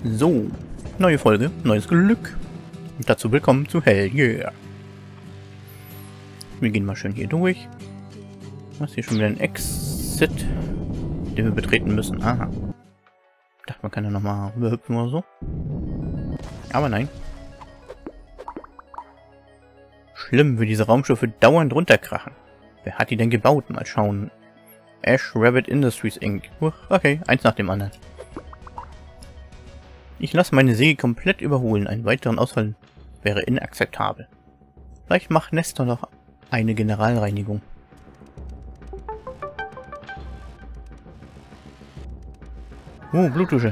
So, neue Folge, neues Glück. Und dazu willkommen zu Hell Yeah. Wir gehen mal schön hier durch. Was, hier schon wieder ein Exit, den wir betreten müssen. Aha. Ich dachte, man kann ja nochmal rüberhüpfen oder so. Aber nein. Schlimm, wie diese Raumschiffe dauernd runterkrachen. Wer hat die denn gebaut? Mal schauen. Ash Rabbit Industries Inc. Okay, eins nach dem anderen. Ich lasse meine Säge komplett überholen. Einen weiteren Ausfall wäre inakzeptabel. Vielleicht macht Nestor noch eine Generalreinigung. Oh, Blutdusche.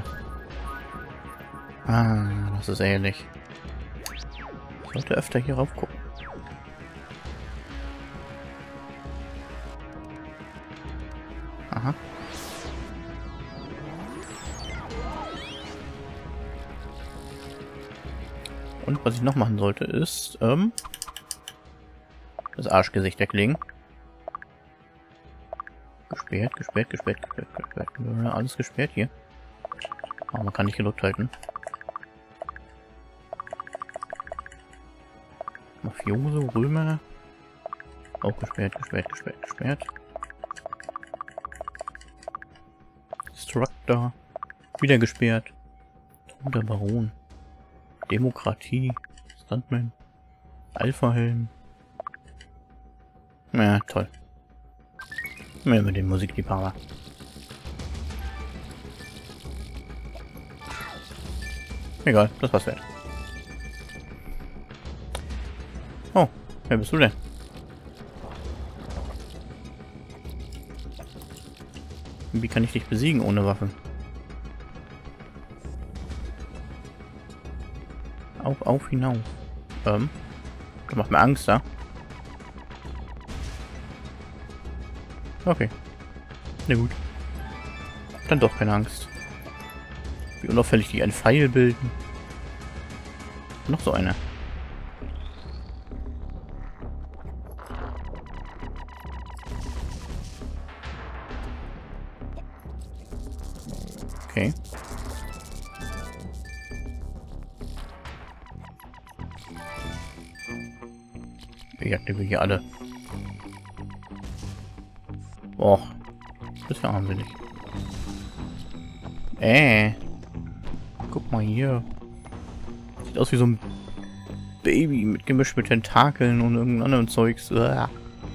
Ah, das ist ehrlich. Ich sollte öfter hier rauf gucken. Aha. Und was ich noch machen sollte, ist, das Arschgesicht weglegen. Gesperrt. Alles gesperrt hier. Aber man kann nicht gedrückt halten. Mafiose, Römer. Auch gesperrt. Destructor. Wieder gesperrt. Toter Baron. Demokratie. Stuntman. Alpha-Helm. Ja, toll. Mehr mit dem Musikliebhaber. Egal, das war's wert. Oh, wer bist du denn? Wie kann ich dich besiegen ohne Waffen? Auf, hinauf. Das macht mir Angst, da. Okay. Na gut. Dann doch keine Angst. Wie unauffällig die einen Pfeil bilden. Noch so einer. Okay. Ich jagte wir hier alle. Boah. Das ist ja armselig. Guck mal hier. Sieht aus wie so ein Baby mit gemischt mit Tentakeln und irgendeinem anderen Zeugs. Das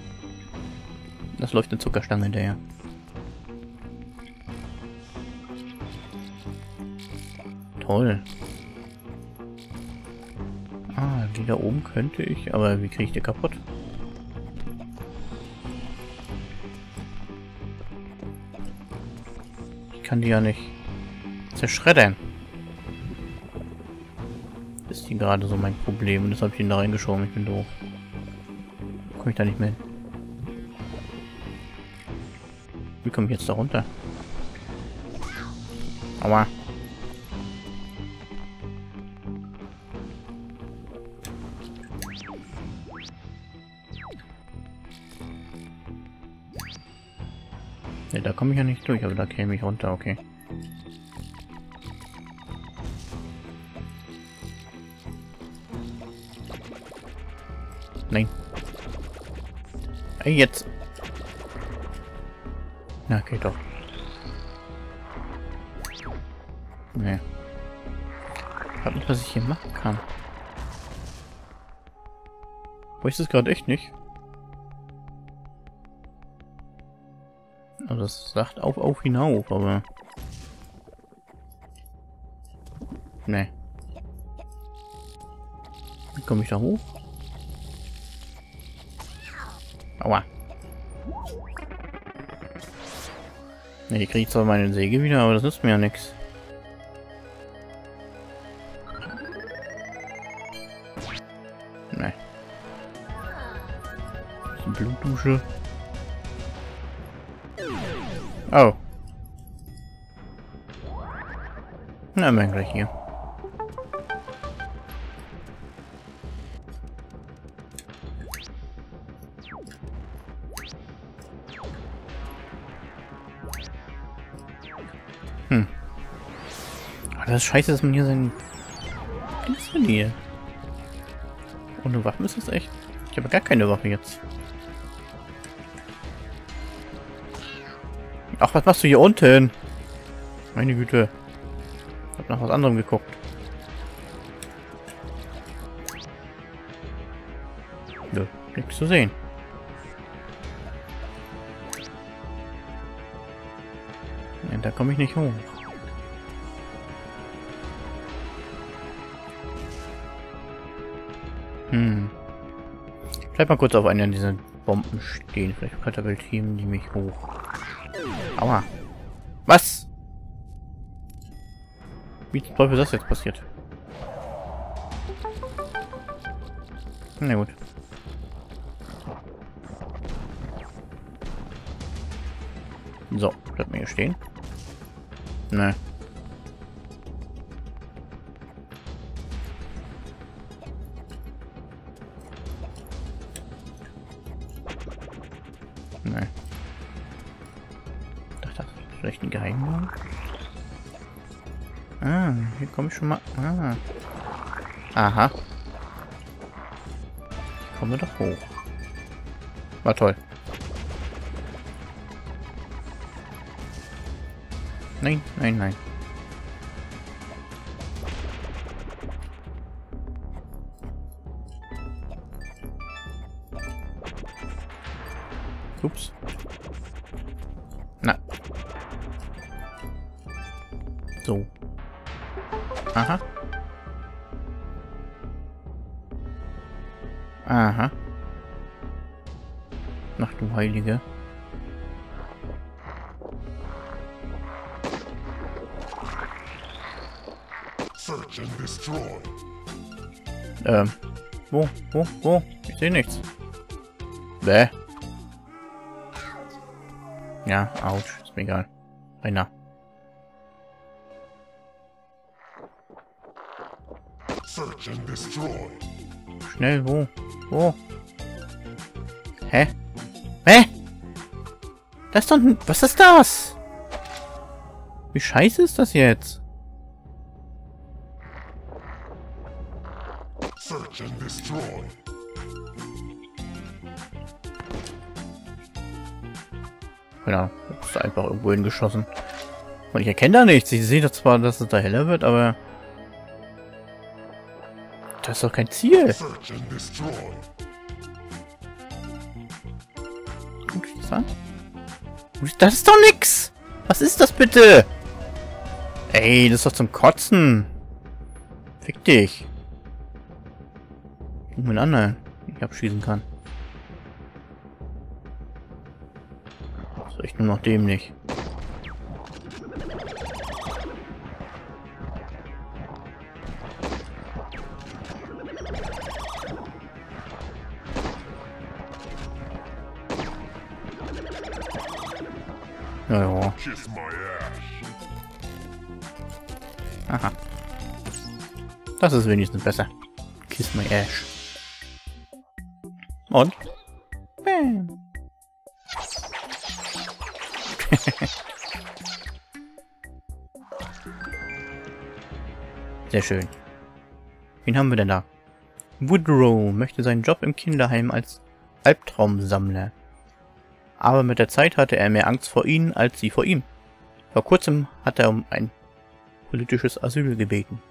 läuft eine Zuckerstange hinterher. Toll. Ah, die da oben könnte ich, aber wie kriege ich die kaputt? Ich kann die ja nicht zerschreddern. Ist die gerade so mein Problem und das habe ich ihn da reingeschoben. Ich bin doof. Komme ich da nicht mehr hin? Wie komme ich jetzt da runter? Aua. Ne, da komme ich ja nicht durch, aber da käme ich runter, okay. Nein. Ey, jetzt. Na, geht doch. Nee. Ich weiß nicht, was ich hier machen kann. Weiß es gerade echt nicht. Also das sagt auf, hinauf, aber... Nee. Wie komme ich da hoch? Aua. Ne, hier kriege ich zwar meine Säge wieder, aber das nützt mir ja nichts. Ne. Blutdusche. Oh. Na, bin gleich hier. Aber das Scheiße, dass man hier sein Dings verliert. Ohne Waffen ist das echt. Ich habe gar keine Waffe jetzt. Ach, was machst du hier unten? Meine Güte. Ich hab nach was anderem geguckt. Nö, nichts zu sehen. Ja, da komme ich nicht hoch. Bleib mal kurz auf einer dieser Bomben stehen. Vielleicht katapultieren die mich hoch. Aua. Was? Wie zum Teufel ist das jetzt passiert? Na gut. So, bleibt mir hier stehen. Ne. Ne. Ich dachte, das ist vielleicht ein Geheimgang. Ah, hier komme ich schon mal. Ah. Aha. Kommen wir doch hoch. War toll. Nein, nein, nein. Ups. Na. So. Aha. Aha. Ach du Heilige. Search and destroy. Wo? Ich sehe nichts. Bäh. Ja, ouch. Ist mir egal. Einer. Search and destroy. Schnell, wo? Wo? Hä? Hä? Das ist doch ein... Was ist das? Wie scheiße ist das jetzt? Search and destroy. Genau, ist einfach irgendwo hingeschossen. Und ich erkenne da nichts. Ich sehe zwar, dass es da heller wird, aber... Das ist doch kein Ziel. Search and destroy. Guck ich das an? Das ist doch nix! Was ist das bitte? Ey, das ist doch zum Kotzen. Fick dich. Guck mir einen anderen, den ich abschießen kann. Das ist echt nur noch dämlich. Ja. Kiss my ass. Aha. Das ist wenigstens besser. Kiss my ash. Und? Bam. Sehr schön. Wen haben wir denn da? Woodrow möchte seinen Job im Kinderheim als Albtraumsammler. Aber mit der Zeit hatte er mehr Angst vor ihnen als sie vor ihm. Vor kurzem hat er um ein politisches Asyl gebeten.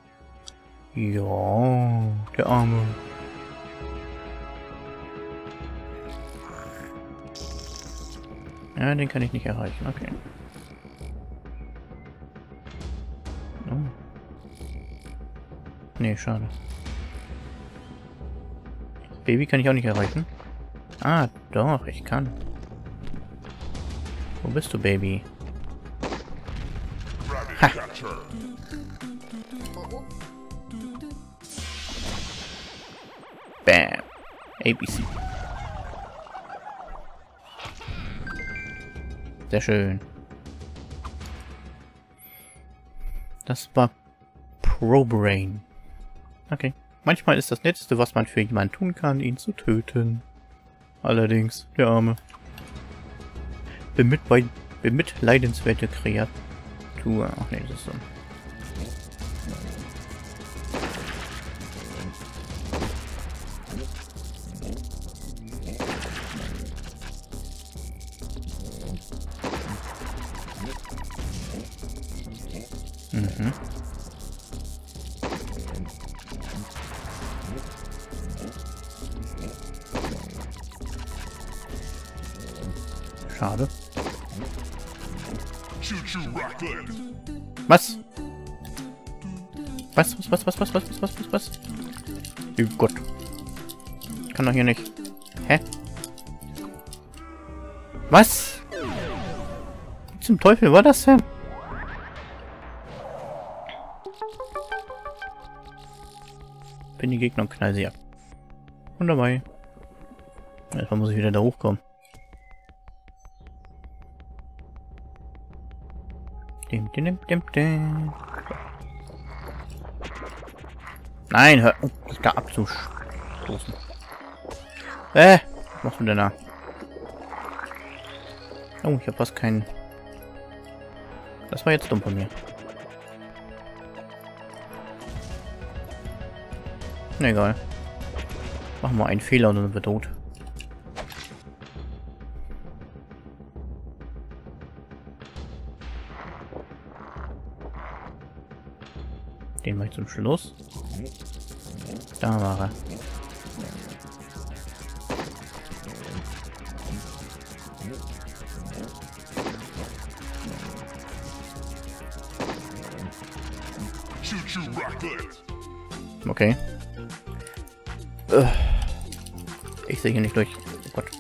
Ja, der Arme. Ja, den kann ich nicht erreichen. Okay. Oh. Nee, schade. Das Baby kann ich auch nicht erreichen. Ah, doch, ich kann. Wo bist du, Baby? Ha. Bam. ABC. Sehr schön. Das war Pro-Brain. Okay. Manchmal ist das Netteste, was man für jemanden tun kann, ihn zu töten. Allerdings, der Arme. Bemitleidenswerte Kreatur. Ach nee, das ist so. Mhm. Schade. Choo-choo rocket. Was? Was? Oh Gott. Kann doch hier nicht. Hä? Was? Was zum Teufel war das denn? Bin die Gegner und knall sie ab. Und dabei. Erstmal muss ich wieder da hochkommen. Dim, dim, dim, dim. Nein, hör auf, mich da abzustoßen. Was machst du denn da? Oh, ich hab fast keinen. Das war jetzt dumm von mir. Na egal. Machen wir einen Fehler und dann sind wir tot. Den mache ich zum Schluss. Da war er. Okay. Ich sehe hier nicht durch. Oh Gott.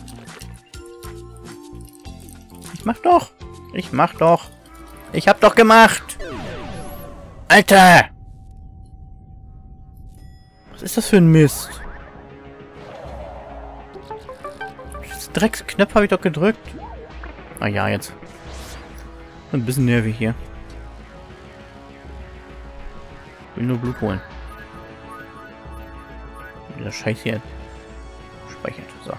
Ich mach doch. Ich mach doch. Ich hab doch gemacht. Alter! Was ist das für ein Mist? Das Drecksknopf habe ich doch gedrückt. Ah ja, jetzt. Ein bisschen nervig hier. Ich will nur Blut holen. Der Scheiß hier speichert. So.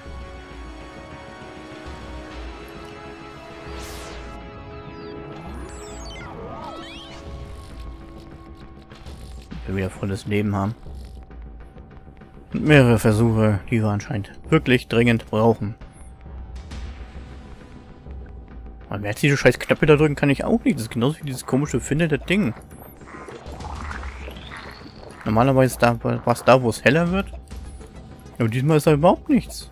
Wir wieder volles Leben haben. Und mehrere Versuche, die wir anscheinend wirklich dringend brauchen. Aber mehr als diese scheiß Knöpfe da drücken kann ich auch nicht. Das ist genauso wie dieses komische Finde das Ding. Normalerweise war es da, wo es heller wird. Aber diesmal ist da überhaupt nichts.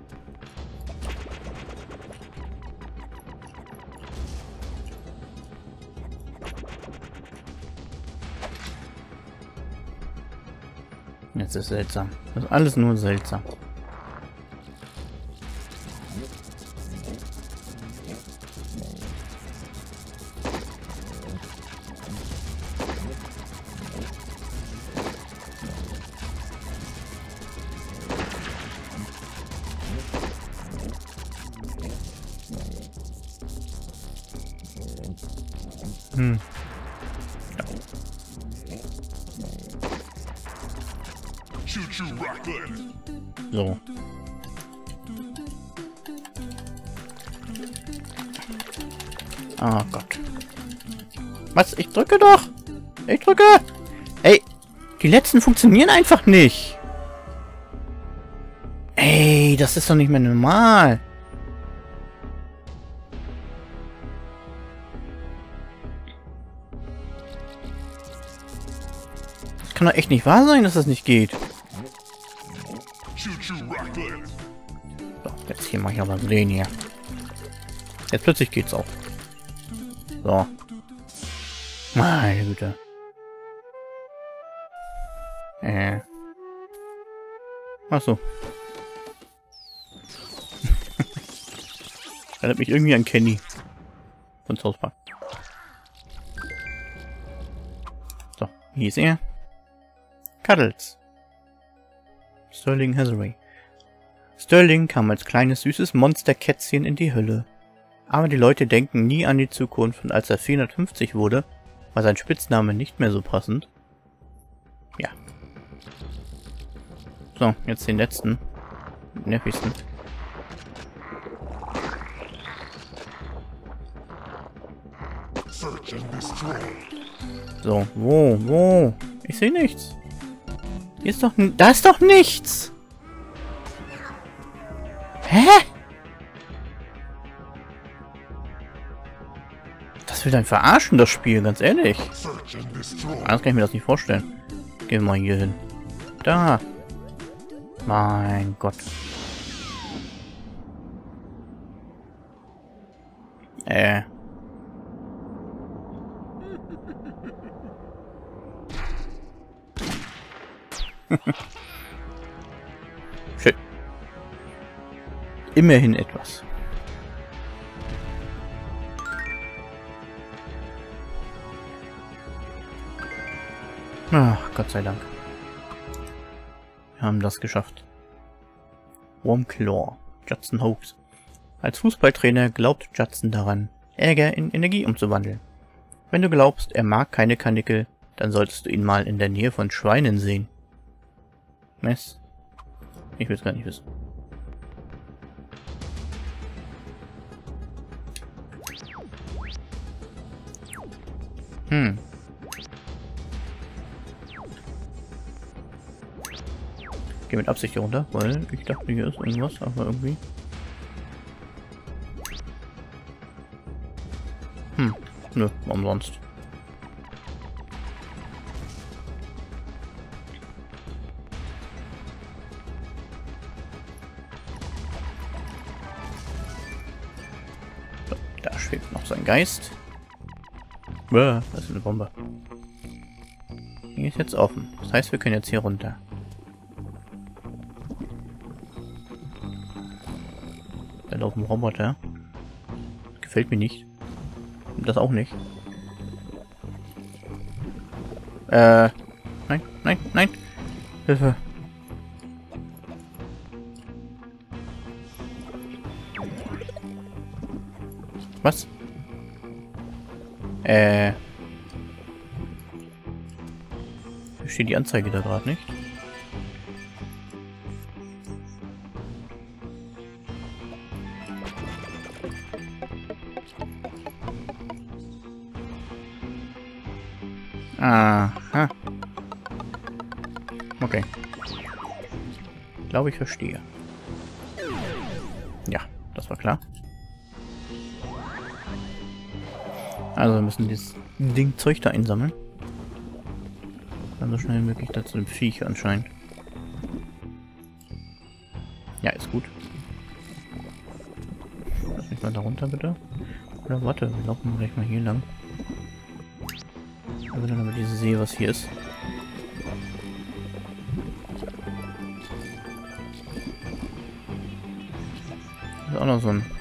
Jetzt ist seltsam. Das ist alles nur seltsam. So. Oh Gott. Was? Ich drücke doch! Ich drücke! Ey! Die letzten funktionieren einfach nicht! Ey, das ist doch nicht mehr normal! Das kann doch echt nicht wahr sein, dass das nicht geht. So, jetzt hier mache ich aber den hier. Jetzt plötzlich geht's auch. So. Meine Güte. Ach so. Erinnert mich irgendwie an Kenny. Von South Park. So, wie ist er? Cuddles. Sterling Hathaway. Sterling kam als kleines süßes Monsterkätzchen in die Hölle. Aber die Leute denken nie an die Zukunft und als er 450 wurde, war sein Spitzname nicht mehr so passend. Ja. So, jetzt den letzten. Nervigsten. So, wo? Ich sehe nichts. Hier ist doch... Da ist doch nichts! Hä? Das Was will denn verarschen, das Spiel, ganz ehrlich? Search and destroy. Anders kann ich mir das nicht vorstellen. Gehen wir mal hier hin. Da. Mein Gott. Schön. Immerhin etwas. Ach, Gott sei Dank. Wir haben das geschafft. Wurmclaw. Judson Hawks. Als Fußballtrainer glaubt Judson daran, Ärger in Energie umzuwandeln. Wenn du glaubst, er mag keine Karnickel, dann solltest du ihn mal in der Nähe von Schweinen sehen. Mess. Ich will es gar nicht wissen. Geh mit Absicht hier runter, weil ich dachte, hier ist irgendwas, aber irgendwie... Nö, umsonst. So, da schwebt noch sein Geist. Das ist eine Bombe. Hier ist jetzt offen. Das heißt, wir können jetzt hier runter. Da laufen Roboter. Gefällt mir nicht. Das auch nicht. Nein, nein, nein. Hilfe. Was? Steht die Anzeige da gerade nicht? Aha. Okay. Ich glaube, ich verstehe. Ja, das war klar. Also wir müssen dieses Zeug da einsammeln. Dann so schnell wie möglich dazu dem Viech anscheinend. Ja, ist gut. Lass mich mal da runter, bitte. Oder warte, wir laufen gleich mal hier lang. Damit ich sehe, was hier ist. Das ist auch noch so ein...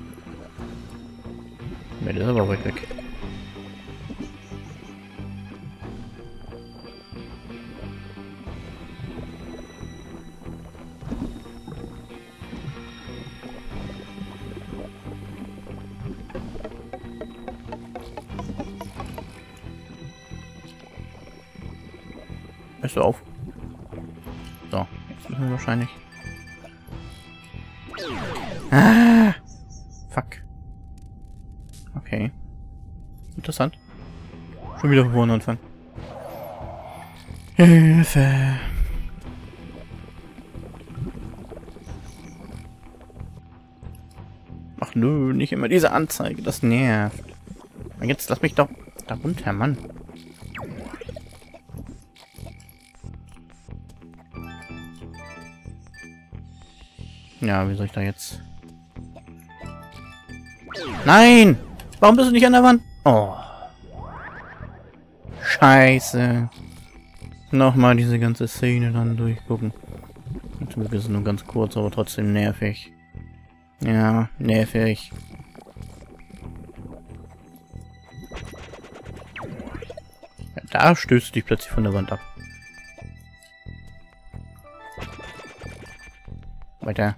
Ne, der ist aber weit weg. Hörst du auf? So, jetzt müssen wir wahrscheinlich... Ah! Fuck. Okay. Interessant. Schon wieder von vorne anfangen. Hilfe! Ach nö, nicht immer diese Anzeige, das nervt. Und jetzt lass mich doch da runter, Mann. Ja, wie soll ich da jetzt... Nein! Warum bist du nicht an der Wand? Oh. Scheiße. Nochmal diese ganze Szene dann durchgucken. Zum Glück ist es nur ganz kurz, aber trotzdem nervig. Ja, nervig. Ja, da stößt du dich plötzlich von der Wand ab. Weiter.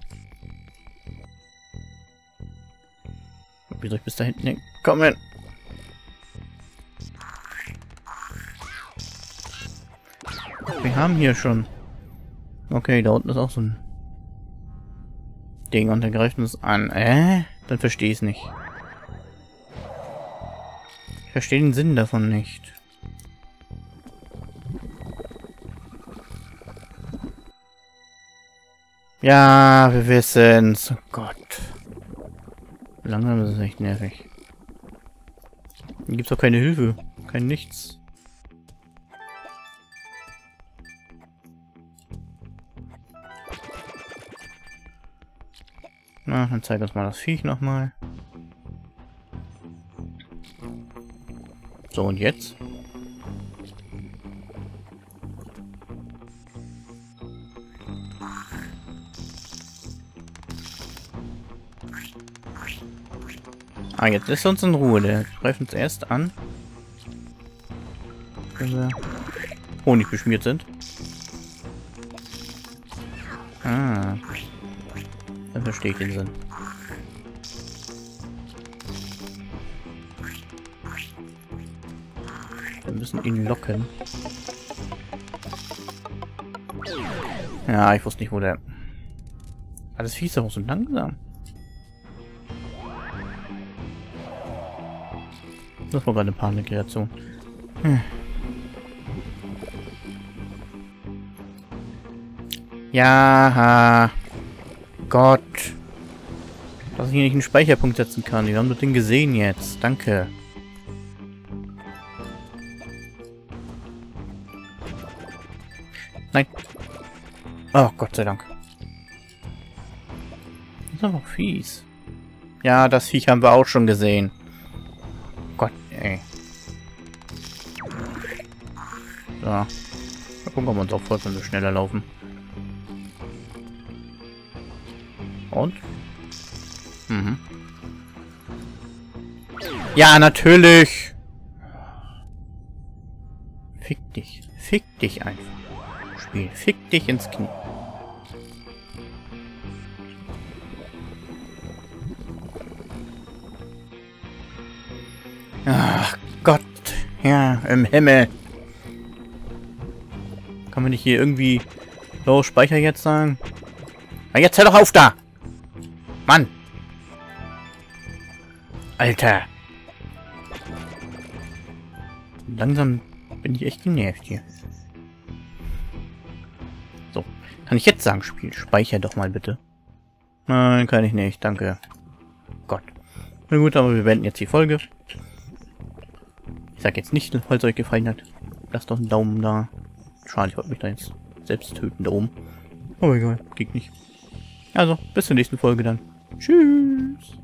Wie soll ich bis da hinten kommen? Wir haben hier schon... Okay, da unten ist auch so ein Ding und der greift uns an. Dann verstehe ich es nicht. Ich verstehe den Sinn davon nicht. Ja, wir wissen's. Oh Gott. Langsam ist es echt nervig. Hier gibt's auch keine Hilfe. Kein Nichts. Na, dann zeig uns mal das Viech nochmal. So, und jetzt? Ah, jetzt lässt er uns in Ruhe. Der greift uns erst an, wenn wir Honig beschmiert sind. Ah. Dann verstehe ich den Sinn. Wir müssen ihn locken. Ja, ich wusste nicht, wo der... Ah, das Vieh ist doch so langsam. Das war gerade eine Panikreaktion. Ja, Gott. Dass ich hier nicht einen Speicherpunkt setzen kann. Wir haben das Ding gesehen jetzt. Danke. Nein. Oh, Gott sei Dank. Das ist aber auch fies. Ja, das Viech haben wir auch schon gesehen. Gott, ey. So. Mal gucken, ob wir uns auch folgt, wenn wir schneller laufen. Und? Mhm. Ja, natürlich! Fick dich. Fick dich einfach. Spiel. Fick dich ins Knie. Ach Gott. Ja, im Himmel. Kann man nicht hier irgendwie los Speicher jetzt sagen? Na, jetzt hör doch auf da! Mann! Alter! Langsam bin ich echt genervt hier. So. Kann ich jetzt sagen, Spiel? Speicher doch mal bitte. Nein, kann ich nicht. Danke. Gott. Na gut, aber wir beenden jetzt die Folge. Ich sag jetzt nicht, falls es euch gefallen hat. Lasst doch einen Daumen da. Schade, ich wollte mich da jetzt selbst töten da oben. Aber egal, geht nicht. Also, bis zur nächsten Folge dann. Tschüss.